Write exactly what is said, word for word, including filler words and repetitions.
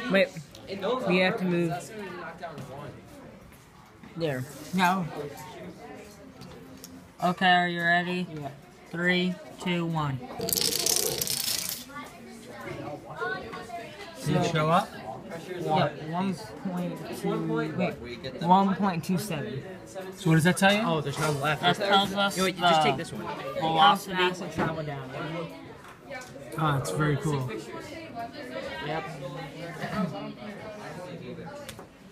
Wait, we have to move. There. No. Okay, are you ready? Yeah. Three, two, one. Did it show up? Yep, one point two. Wait, one point two seven. So what does that tell you? Oh, there's no left. That tells us Yo, wait, the just take this one. velocity. Fast travel down. Oh, it's very cool. Yep.